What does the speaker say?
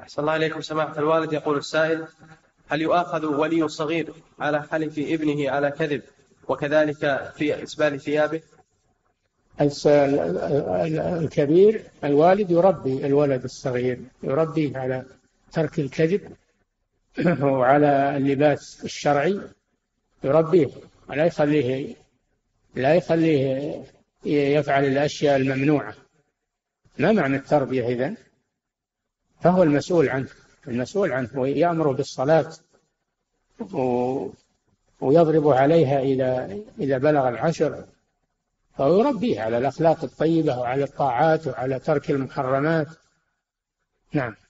أحسن الله إليكم سماحة الوالد. يقول السائل: هل يؤاخذ ولي صغير على حلف ابنه على كذب وكذلك في إسبال ثيابه؟ الكبير الوالد يربي الولد الصغير، يربيه على ترك الكذب وعلى اللباس الشرعي، يربيه لا يخليه يفعل الأشياء الممنوعة. ما معنى التربية إذن؟ فهو المسؤول عنه ويأمره بالصلاة ويضرب عليها إذا بلغ العشر، فهو يربيه على الأخلاق الطيبة وعلى الطاعات وعلى ترك المحرمات. نعم.